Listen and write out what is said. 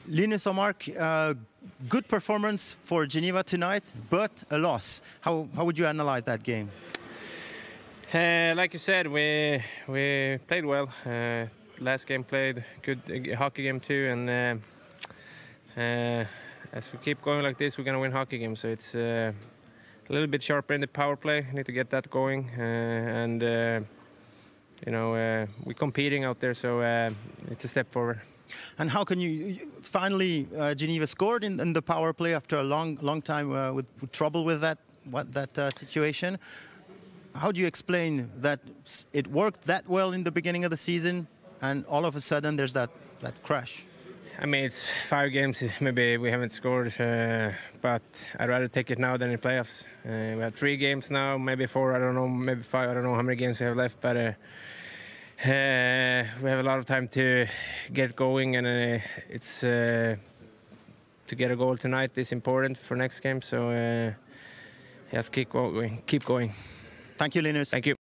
Linus Omark, good performance for Geneva tonight, but a loss. How would you analyze that game? Like you said, we played well. Last game played good hockey game too, and as we keep going like this, we're gonna win hockey games. So it's a little bit sharper in the power play. Need to get that going, and you know, we're competing out there, so it's a step forward. And how can you finally Geneva scored in the power play after a long time with trouble with that situation? How do you explain that it worked that well in the beginning of the season, and all of a sudden there's that crash? I mean, it's 5 games. Maybe we haven't scored, but I'd rather take it now than in playoffs. We have 3 games now, maybe 4. I don't know, maybe 5. I don't know how many games we have left, but. We have a lot of time to get going, and it's to get a goal tonight is important for next game. So you have to keep going. Thank you, Linus. Thank you.